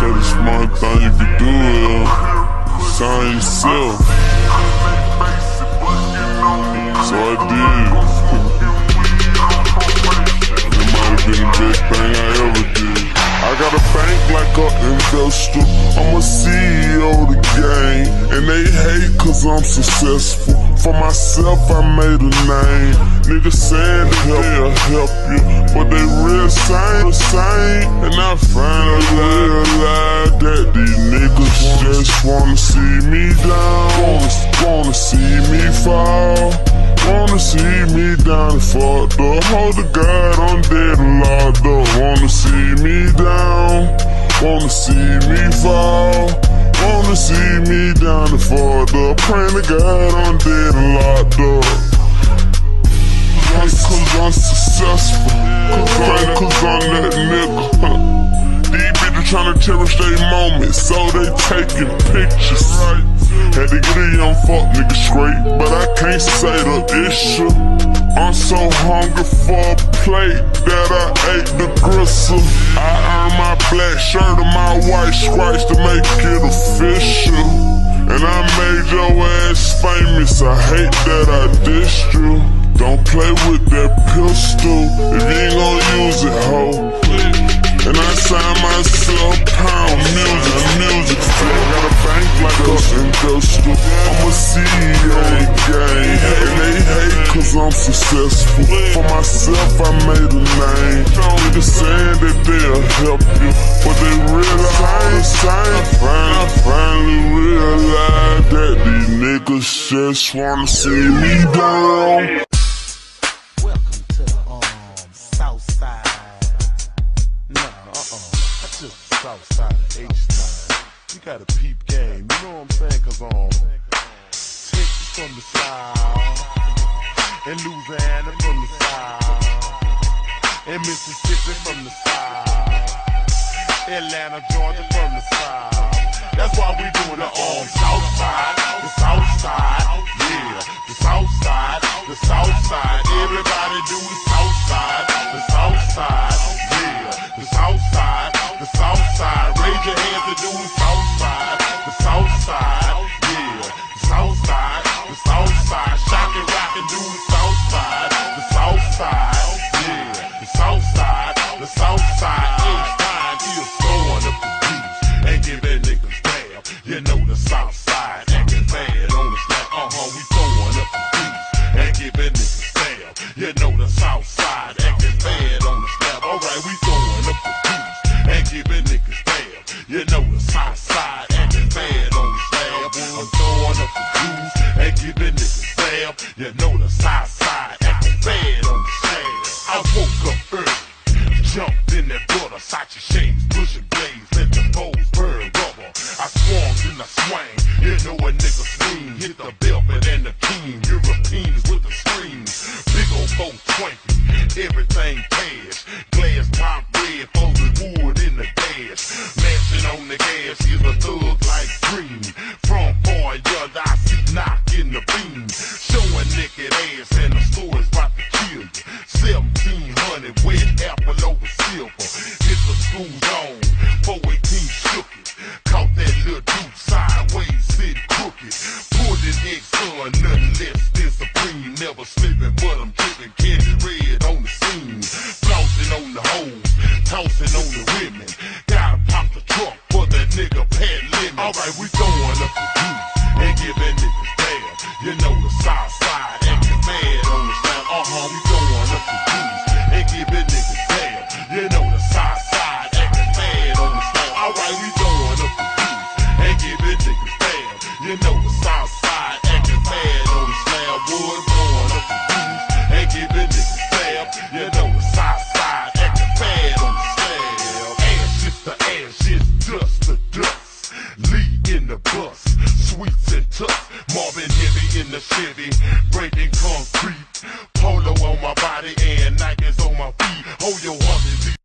say the smart thing you can do is sign yourself. So I did. It might have been the best thing I ever did. I got a bank like an investor, I'm a CEO of the game, and they hate cause I'm successful. For myself I made a name. Niggas saying that they'll help you, but they real same. And I finally realized that these niggas just wanna see me down, wanna see me fall, wanna see me down and fucked up. Hold the God, I'm dead and locked up. Wanna see me down, wanna see me fall, wanna see me down and fucked up. Praying to God, I'm dead and locked up. Cause I'm successful, cause I'm that nigga. These bitches tryna cherish their moments, so they taking pictures. Had to get a young fuck nigga straight, but I can't say the issue. I'm so hungry for a plate that I ate the gristle. I earned my black shirt and my white stripes to make it official. And I made your ass famous, I hate that I dissed you. Don't play with that pistol if you ain't gon' use it, ho. And I signed myself pound music flow. Got a bank like an investor, I'm a CEO of the game. And they hate cause I'm successful. For myself I made a name. Niggas saying that they'll help you, but they realize I finally realized that these niggas just wanna see me down. Southside of H9. You got a peep game, you know what I'm saying? Cause Texas from the south, and Louisiana from the south, and Mississippi from the south, Atlanta, Georgia from the south. That's why we doing it on Southside, the Southside, yeah, the Southside, the Southside. Everybody do the Southside, the Southside, yeah, the Southside. The Southside, raise your hands and do the Southside, the Southside, yeah, the Southside, the Southside, shock and rock and do the Southside, the Southside, yeah, the Southside, the Southside, H9 is throwing up the beats and giving niggas damn, you know the Southside acting bad on the snap, we throwing up the beats and giving niggas damn, you know the Southside acting bad on the snap, alright, we throwing up the beats and giving niggas damn. You know the Southside acting bad on the slab. I'm throwing up the juice and giving niggas damn. You know the Southside acting bad on the slab. I woke up early, jumped in that butter, Sachi shades, pushing blades, let the poles burn rubber. I swung and I swang, you know a nigga swing, hit the velvet and the king, Europeans with the screams, big ol' 420, everything cash, glass top red, frozen wood in the dash, mashing on the gas, he's a thug like green, from boy young, I see knock in the beam, showing naked ass and the story's about to kill you, 1700, wet apple over silver, hit the school zone, 418 shook it, caught that little dude sideways, sit crooked, pulled his ex-son, nothing less than supreme, never slipping, but I'm tripping, candy red on the scene, flossing on the hoes, tossing on the women, gotta pop the trunk for that nigga Pat Lemon. Alright, we throwing up the juice and giving niggas damn, you know the Southside acting mad on the slab, we throwing up the juice and giving niggas damn, you know the Southside acting mad on the slab, alright, we throwing up the juice and giving niggas damn, you know the Southside acting mad on the slab, wood throwing up the juice and giving niggas damn, you know the Southside acting bad on the slab, ashes to ashes, dust to dust, Lee in the bus, sweets and tucks, Marvin heavy in the Chevy, breaking concrete, polo on my body and Nikes on my feet, hold your horses.